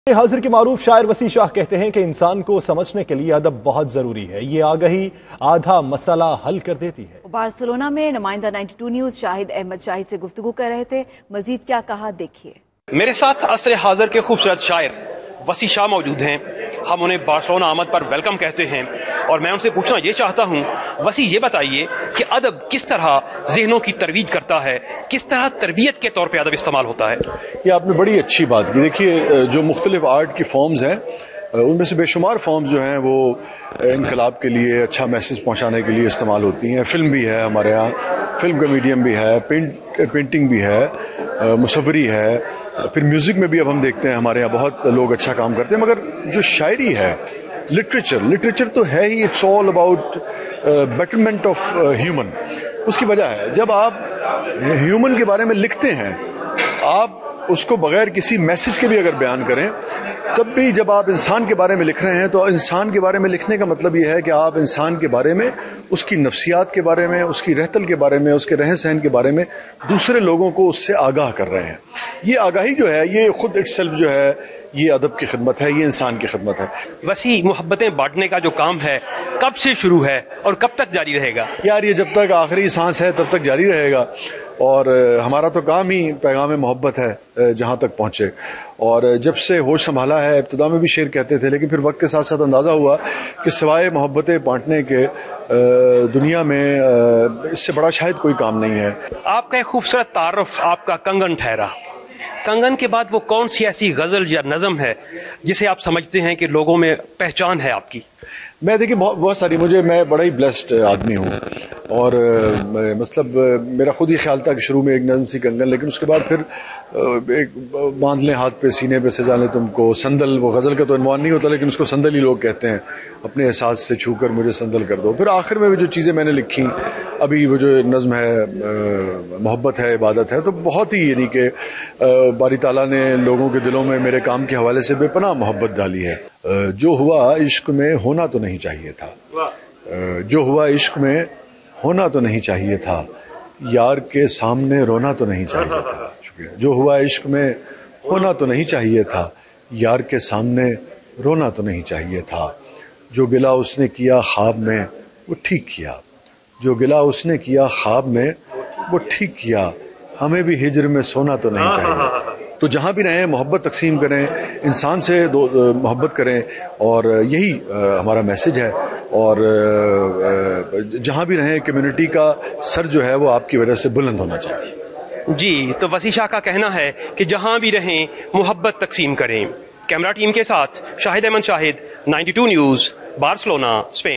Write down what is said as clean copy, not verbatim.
حاضر کے معروف شاعر وسیع شاہ کہتے ہیں کہ انسان کو سمجھنے کے لیے ادب بہت ضروری ہے. یہ آگہی آدھا مسئلہ حل کر دیتی ہے. بارسلونا میں نمائندہ 92 نیوز شاہد احمد شاہد سے گفتگو کر رہے تھے. مزید کیا کہا دیکھیے. میرے ساتھ عصر حاضر کے خوبصورت شاعر وسیع شاہ موجود ہیں. ہم انہیں بارسلونا آمد پر ویلکم کہتے ہیں اور میں ان سے پوچھنا یہ چاہتا ہوں، وسیع یہ بتائیے کہ ادب کس طرح ذہنوں کی ترویج کرتا ہے، کس طرح تربیت کے طور پہ ادب استعمال ہوتا ہے؟ یہ آپ نے بڑی اچھی بات کی. دیکھیے، جو مختلف آرٹ کی فارمز ہیں ان میں سے بے شمار فارمز جو ہیں وہ انقلاب کے لیے، اچھا میسج پہنچانے کے لیے استعمال ہوتی ہیں. فلم بھی ہے ہمارے ہاں، فلم کا میڈیم بھی ہے، پینٹنگ بھی ہے، مصوری ہے، پھر میوزک میں بھی اب ہم دیکھتے ہیں ہمارے یہاں بہت لوگ اچھا کام کرتے ہیں. مگر جو شاعری ہے، لٹریچر تو ہے ہی، it's all about betterment of human. اس کی وجہ ہے جب آپ ہیومن کے بارے میں لکھتے ہیں، آپ اس کو بغیر کسی میسج کے بھی اگر بیان کریں، تب بھی جب آپ انسان کے بارے میں لکھ رہے ہیں تو انسان کے بارے میں لکھنے کا مطلب یہ ہے کہ آپ انسان کے بارے میں، اس کی نفسیات کے بارے میں، اس کی رہتل کے بارے میں، اس کے رہن سہن کے بارے میں دوسرے لوگوں کو اس سے آگاہ کر رہے ہیں. یہ آگاہی جو ہے، یہ خود اٹ سیلف جو ہے، یہ ادب کی خدمت ہے، یہ انسان کی خدمت ہے. وسیع، محبتیں بانٹنے کا جو کام ہے کب سے شروع ہے اور کب تک جاری رہے گا؟ یار، یہ جب تک آخری سانس ہے تب تک جاری رہے گا. اور ہمارا تو کام ہی پیغام محبت ہے جہاں تک پہنچے. اور جب سے ہوش سنبھالا ہے، ابتدا میں بھی شعر کہتے تھے، لیکن پھر وقت کے ساتھ ساتھ اندازہ ہوا کہ سوائے محبتیں بانٹنے کے دنیا میں اس سے بڑا شاید کوئی کام نہیں ہے. آپ کا ایک خوبصورت تعارف آپ کا کنگن ٹھہرا. کنگن کے بعد وہ کون سی ایسی غزل یا نظم ہے جسے آپ سمجھتے ہیں کہ لوگوں میں پہچان ہے آپ کی؟ میں دیکھیے بہت ساری، میں بڑا ہی بلیسڈ آدمی ہوں. اور مطلب میرا خود ہی خیال تھا کہ شروع میں ایک نظم سی کنگن، لیکن اس کے بعد پھر ایک باندھ لیں ہاتھ پہ سینے پہ سجا لیں تم کو سندل. وہ غزل کا تو عنوان نہیں ہوتا لیکن اس کو سندل ہی لوگ کہتے ہیں. اپنے احساس سے چھو کر مجھے سندل کر دو. پھر آخر میں بھی جو چیزیں میں نے لکھی، ابھی وہ جو نظم ہے محبت ہے عبادت ہے، تو بہت ہی یعنی کہ باری تعالیٰ نے لوگوں کے دلوں میں میرے کام کے حوالے سے بے پناہ محبت ڈالی ہے. جو ہوا عشق میں ہونا تو نہیں چاہیے تھا، جو ہوا عشق میں ہونا تو نہیں چاہیے تھا، یار کے سامنے رونا تو نہیں چاہیے تھا. شکریہ. جو ہوا عشق میں ہونا تو نہیں چاہیے تھا، یار کے سامنے رونا تو نہیں چاہیے تھا. جو گلہ اس نے کیا خواب میں وہ ٹھیک کیا، جو گلہ اس نے کیا خواب میں وہ ٹھیک کیا، ہمیں بھی ہجر میں سونا تو نہیں چاہیے. تو جہاں بھی رہیں محبت تقسیم کریں، انسان سے محبت کریں، اور یہی ہمارا میسج ہے. اور جہاں بھی رہیں کمیونٹی کا سر جو ہے وہ آپ کی وجہ سے بلند ہونا چاہیے. جی، تو وسیع شاہ کا کہنا ہے کہ جہاں بھی رہیں محبت تقسیم کریں. کیمرہ ٹیم کے ساتھ Shahid Ahmed Shahid, 92 news, Barcelona, Spain.